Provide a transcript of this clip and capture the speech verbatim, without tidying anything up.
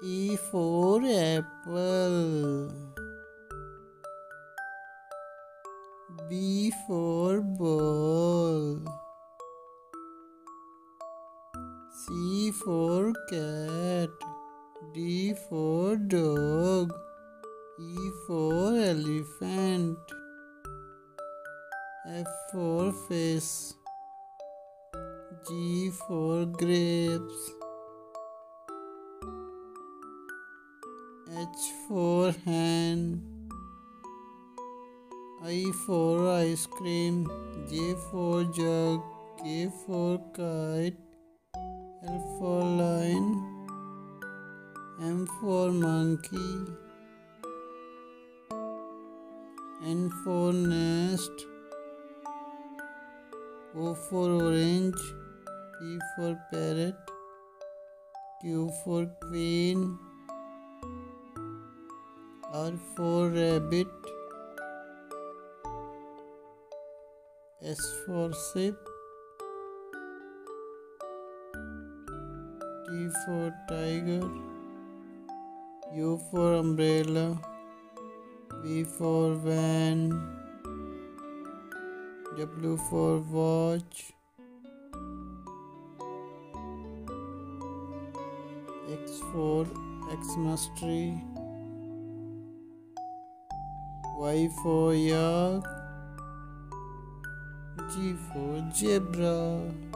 E for apple. B for ball. C for cat. D for dog. E for elephant. F for fish. G for grapes. H for hen. I for ice cream. J for jug. K for kite. L for lion. M for monkey. N for nest. O for orange. P for parrot. Q for queen. R for rabbit. S for ship. T for tiger. U for umbrella. V for van. W for watch. X for Xmas tree. Y for yak. G for zebra.